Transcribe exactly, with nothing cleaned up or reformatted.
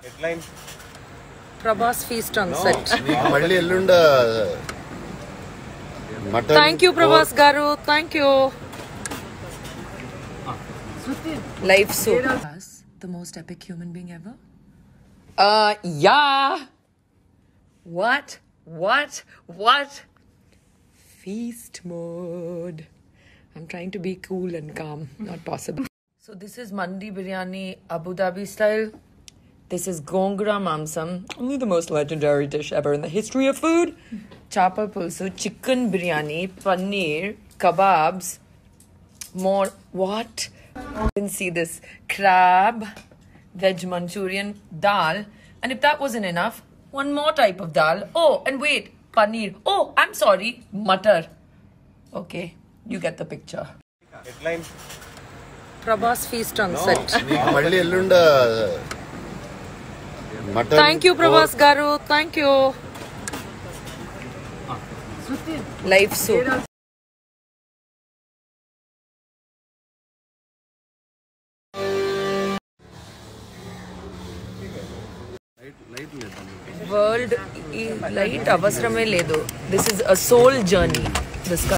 Headline. Prabhas feast on set. Thank you, Prabhas Garu. Thank you. Life soup. The most epic human being ever? Uh, yeah. What? What? What? Feast mode. I'm trying to be cool and calm. Not possible. So this is Mandi Biryani Abu Dhabi style. This is Gongura Mamsam. Only the most legendary dish ever in the history of food. Chapa pulsu, chicken biryani, paneer, kebabs. More. What? You can see this. Crab, veg Manchurian, dal. And if that wasn't enough, one more type of dal. Oh, and wait. Paneer. Oh, I'm sorry. Matar. Okay. You get the picture. Headline. Prabhas feast on set. Thank you, Prabhas Garu. Thank you. Life soup. World light avasrame ledu. This is a soul journey. This